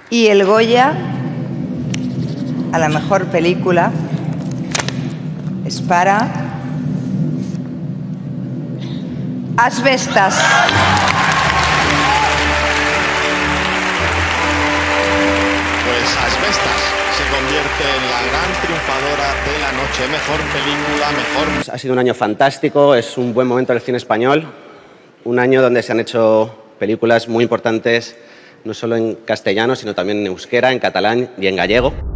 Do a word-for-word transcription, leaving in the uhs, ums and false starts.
Y el Goya a la mejor película es para Asbestas. Pues Asbestas se convierte en la gran triunfadora de la noche. Mejor película, mejor... Ha sido un año fantástico, es un buen momento del cine español. Un año donde se han hecho películas muy importantes, no solo en castellano, sino también en euskera, en catalán y en gallego.